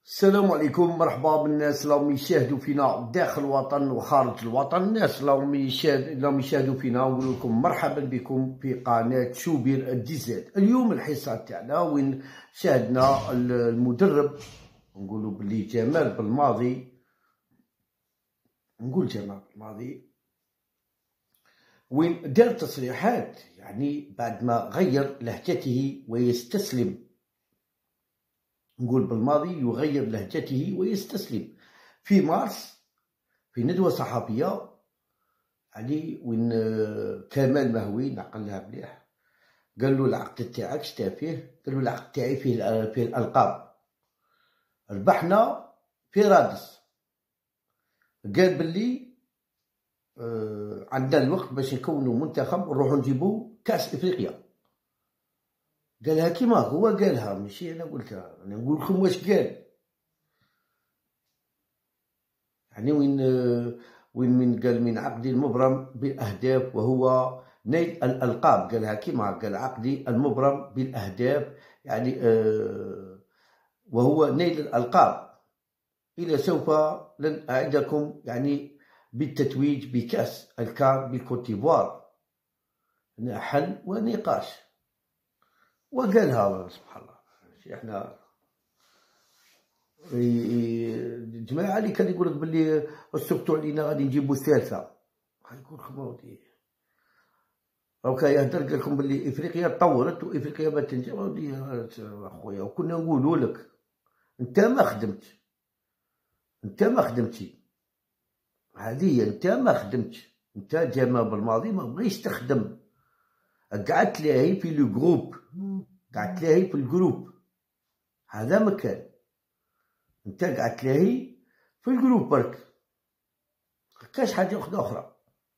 السلام عليكم، مرحبا بالناس اللي راهم يشاهدوا فينا داخل الوطن وخارج الوطن. الناس اللي راهم يشاهدوا فينا نقول لكم مرحبا بكم في قناه شوبير الديزاد. اليوم الحصه تاعنا وين شاهدنا المدرب نقولوا بلي جمال بالماضي، نقول جمال بالماضي وين دار تصريحات، يعني بعد ما غير لهجته ويستسلم. نقول بالماضي يغير لهجته ويستسلم. في مارس في ندوة صحفية يعني وين كمال مهوي نعقلها مليح، قال له العقد تاعك شتا فيه؟ قال له العقد تاعي فيه الألقاب، ربحنا في رادس. قال باللي عندنا الوقت باش نكونوا منتخب ونروحوا نجيبوا كاس افريقيا. قالها كيما هو قالها، ماشي انا قلتها، انا نقول لكم واش قال. يعني وين قال من عقدي المبرم بالاهداف وهو نيل الالقاب، قالها كيما قال عقدي المبرم بالاهداف، يعني وهو نيل الالقاب. الى سوف لن اعدكم يعني بالتتويج بكاس الكار بالكوتيفوار، حل ونقاش. وقالها سبحان الله. احنا الجماعه اللي كان يقول لك باللي سكتوا علينا غادي نجيبوا الثالثه، غنقول لكم اودي راك يهدر قال لكم باللي افريقيا تطورت وافريقيا ما تنجح. اودي اخويا، وكنا نقولوا لك انت ما خدمتش، انت ما خدمتي، هذه هي، انت ما خدمتش، انت جمال بالماضي ما بغيتش تخدم، قعدت لاهي في لو جروب، قعدت لاهي في الجروب، هذا ما كان. انت قاعد تلاهي في الجروب برك، مكاش حاجه اخرى.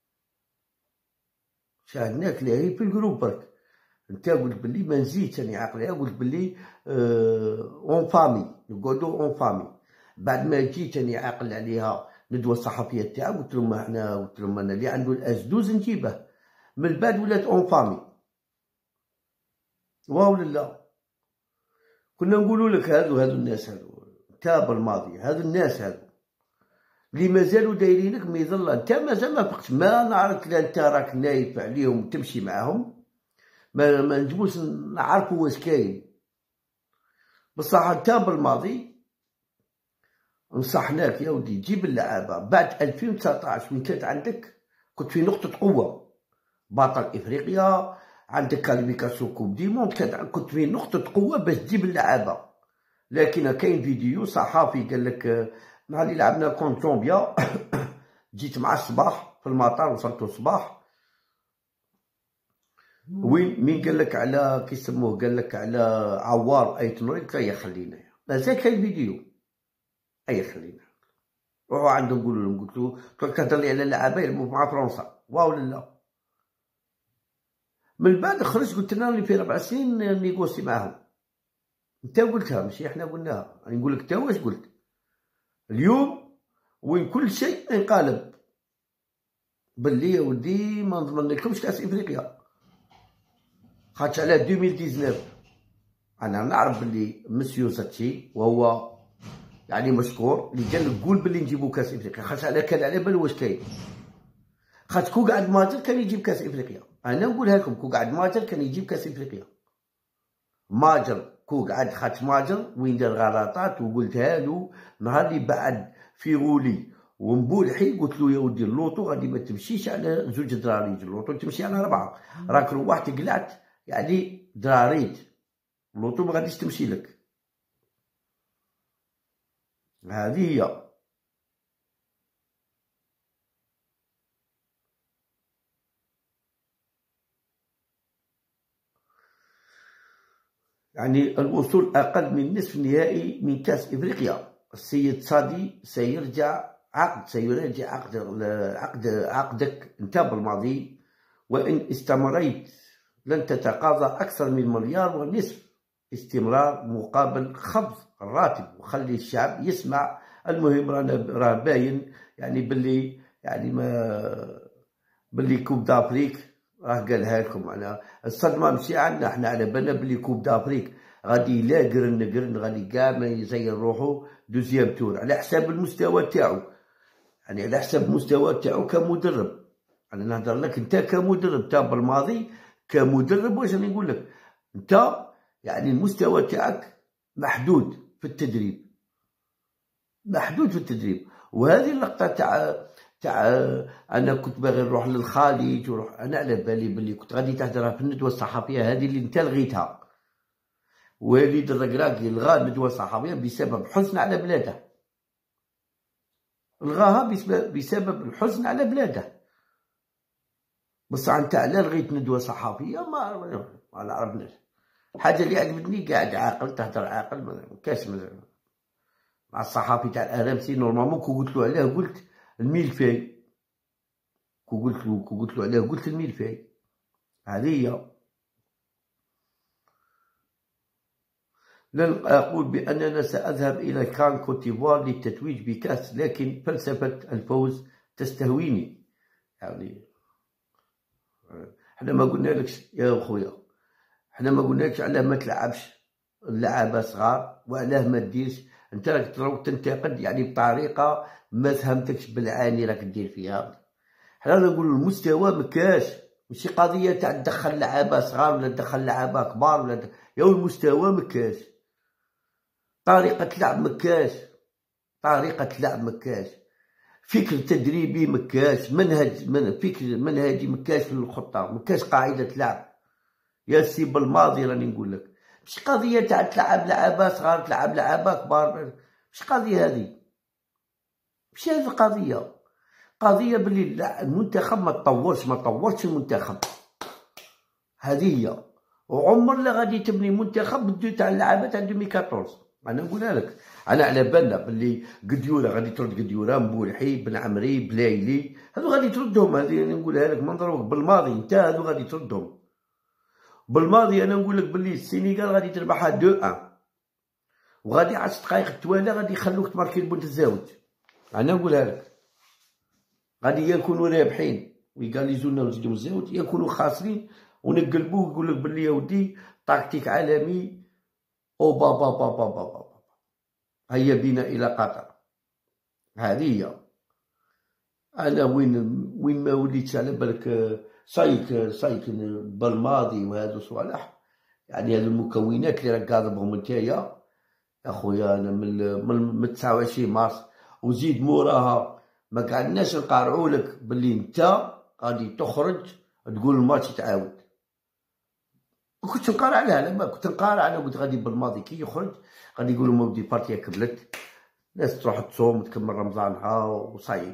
شاهدناك لاهي في الجروب برك. انت قلت بلي ما نزيدش انا عاقلها، قلت بلي اون فامي، نقعدو اون فامي. بعد ما جيت انا عاقل عليها ندوه الصحفيه تاعها، قلت لهم انا اللي عنده الاسدوز نجيبه. من بعد ولات اون فامي. واو لا، كنا نقولوا لك هادو الناس هادو تاب الماضي، هادو الناس هادو اللي مازالوا دايرينك ميظله، انت مازال ما فقتش. ما نعرف لا انت راك نايف عليهم تمشي معاهم، ما نجموش نعرفوا واش كاين. بصح انت بالماضي نصحناك يا ودي جيب اللعابه. بعد 2019 من كانت عندك كنت في نقطه قوه، بطل افريقيا، عندك كاليفيكاسيون كوب دي موند، كنت في نقطه قوه باش تجيب اللعابه. لكن كاين فيديو صحافي قال لك نهار اللي لعبنا كونت زومبيا جيت مع الصباح في المطار، وصلت الصباح. وين مين قال لك على كيسموه، قال لك على عوار اي تنوري، قلت له خلينا مازال كاين فيديو، اي خلينا روحوا عندهم قولوا لهم. قلت له كتهضر لي على اللعابه يلعبوا مع فرنسا، واو لا. من بعد خرجت قلت لنا اللي في 4 سنين نيغوسي معاهم. انت قلتها ماشي احنا قلناها، نقول لك انت واش قلت. اليوم وين كل شيء انقلب، باللي يا ودي ما نضمن لكمش كاس افريقيا، خاطش على 2019 انا نعرف باللي مسيو زاتشي وهو يعني مشكور اللي قال لك قول باللي نجيبو كاس افريقيا، خاطش على كان على بال واش كاين. خاطش كو قعد ماجر كان يجيب كاس افريقيا، انا نقولها لكم، كو قعد ماجر كان يجيب كاس افريقيا. ماجر كو قعد، خاطش ماجر وين دار غلطات وقلتها له نهار اللي بعد في غولي ومبولحي، قلت له يا ودي اللوطو غادي ما تمشيش على 2 دراريج، اللوطو تمشي على 4. راك روحت قلعت يعني دراريج، اللوطو ما غاديش تمشي لك. هذه هي. يعني الوصول أقل من نصف النهائي من كأس إفريقيا. السيد صادي سيرجع عقدك انت بالماضي، وإن استمريت لن تتقاضى أكثر من 1.5 مليار استمرار مقابل خفض الراتب. وخلي الشعب يسمع. المهم راه باين يعني باللي يعني ما باللي كوب دافريك راه قالها لكم. انا الصدمه ماشي عندنا، احنا على بالنا باللي كوب دافريك غادي لا قرن غادي كاع ما يزين روحو دوزيام تور على حساب المستوى تاعو، يعني على حساب المستوى تاعو كمدرب. انا نهضر لك انت كمدرب، انت بالماضي كمدرب واش راني نقول لك، انت يعني المستوى تاعك محدود في التدريب، محدود في التدريب. وهذه اللقطه تاع انا كنت باغي نروح للخليج وروح، انا على بالي بلي كنت غادي تهدرها في الندوه الصحفيه هذه اللي انت لغيتها. وليد الركراكي لغى الندوه الصحفيه بسبب حزن على بلاده، لغاها بسبب الحزن على بلاده. بصح انت على لغيت ندوه صحفيه ما عرفناش. حاجه اللي عجبتني قاعد عاقل تهدر عاقل، ما كاش مع الصحافي تاع الارامسي نورمالمون كو قلت له عليه قلت الميلفاي، كو قلت له عليه قلت الميلفاي. هذه هي. لن أقول بأننا سأذهب إلى كان كوتيفوار للتتويج بكأس، لكن فلسفة الفوز تستهويني. يعني احنا ما قلنالكش يا خويا، احنا ما قلنالكش علاه ما تلعبش اللعابة صغار وعلاه ما ديرش. انت راك تروح تنتقد يعني بطريقة ما فهمتكش بالعاني راك دير فيها. حنا نقولو المستوى مكاش، ماشي قضية تاع تدخل لعابة صغار ولا تدخل لعابة كبار ولا يا المستوى مكاش، طريقة لعب مكاش، طريقة لعب مكاش، فكر تدريبي مكاش، فكر منهجي مكاش للخطة، مكاش قاعدة لعب. يا سي بالماضي راني نقول لك، مش قضية تاع تلعب لعابة صغار تلعب لعابة كبار، مش قضية هذه، مش هذه القضية. قضية بلي المنتخب ما طورش المنتخب، هذه هي. وعمر لا غادي تبني منتخب بدو تاع اللعابة تاع 2014. انا نقولها لك، انا على بالنا باللي قديوره غادي ترد، قديوره مبولحي بن عمري بلايلي هذو غادي تردهم، هذه انا نقولها لك منظروك بالماضي انت هذو غادي تردهم بالماضي. انا نقول لك باللي السينيغال غادي تربحها 2-1 وغادي 10 دقائق التوالي غادي يخلوك تماركي البنت الزاوج. انا نقولها لك غادي يكونوا رابحين ويقاليزونا ونزيدو الزاوج، يكونوا خاسرين ونقلبوه ويقول لك باللي يا ودي تكتيك عالمي او بابا بابا بابا هيا بنا الى قطر. هذه هي. انا وين ما وليتش على بالك صايك بالماضي وهذو صوالح، يعني هذو المكونات اللي راك قاضبهم نتايا يا خويا. انا من 29 مارس وزيد موراها ما قعدناش نقارعوا لك باللي انت غادي تخرج تقول الماتش يتعاود. ما كنتش نقارع عليها، لا ما كنت نقارع، انا قلت غادي بالماضي كي يخرج غادي يقولوا مودي بارتيا كملت، الناس تروح تصوم وتكمل رمضانها وصايي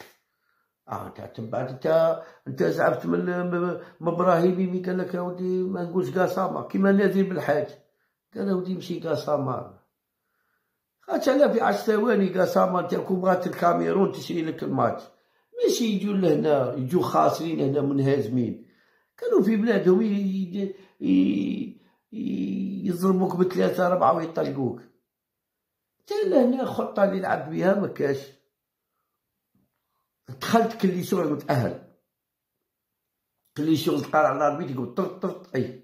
تبعت انت زعفت من ابراهيمي مي قال لك يا ودي ما نقولش قاسامه كيما نازل بالحاج، قال يا ودي مشي قاسامه خاطش على في 10 ثواني قاسامه تاعكم بغات الكاميرون تشري لك الماتش، ماشي يجوا لهنا يجوا خاسرين هنا منهزمين، كانوا في بلادهم يضربوك بثلاثة 4 ويطلقوك. انت لهنا الخطة اللي لعبت بها مكاش، دخلت كلي شغل متأهل، كلي شغل تقارع على الاربيت يقول طرط اي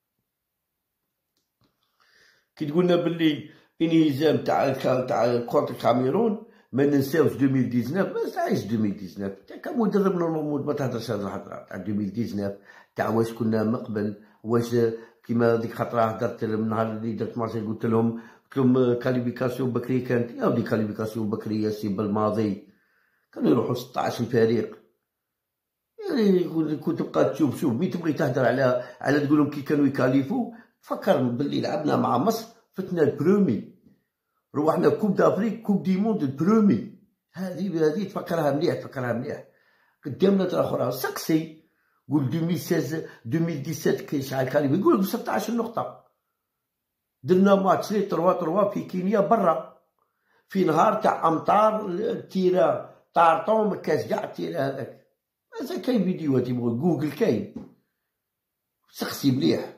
كي تقولنا باللي انهزام تاع كرة الكاميرون ما ننساوش 2019 ما نسايش 2019 انت كمدرب نورمالمون ما تهدرش هاد الهضره تاع 2019 تاع واش كنا من قبل، واش كيما ديك خطره هدرت من نهار اللي درت مارسي قلت لهم كاليفيكاسيون بكري كانت يا ودي كاليفيكاسيون بكريه سي بالماضي كانوا يروحوا 16 فريق، يعني كنت تبقى تشوف مي تبغي تهدر على تقول لهم كي كانوا يكاليفوا فكر باللي لعبنا مع مصر فتنا البرومي، روحنا كوب دافريك كوب دي موند البرومي، هذه تفكرها مليح قدامنا ترى اخرى سقسي قول 2016 2017 كي شحال كان يقول لك 16 نقطة، درنا ماتش لي 3-3 في كينيا برا في نهار تاع امطار تيرا طارطون مكاش كاع التيرا هذاك، مازال كاين فيديوهات يبغوا جوجل كاين سقسي مليح.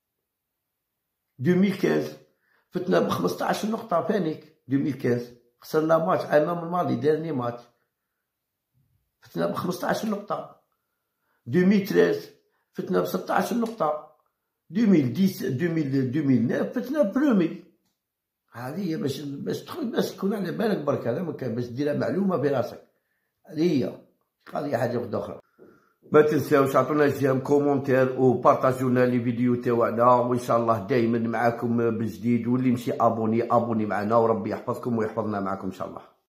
2015 فتنا ب15 نقطة فانيك 2015 خسرنا ماتش امام الماضي دارني ماتش فتنا ب15 نقطة. 2013 فتنا ب16 نقطة. 2010 2009 فتنا برومي. هذه هي باش تدخل، باش تكون على بالك برك، هذا ما كان باش ديرها معلومه في راسك. هذه هي قضيه حاجه وحده اخرى. ما تنساوش عطونا جيم كومونتير وبارطاجيو لنا لي فيديو تاعنا، وان شاء الله دائما معاكم بجديد. واللي مشي ابوني معنا، وربي يحفظكم ويحفظنا معاكم ان شاء الله.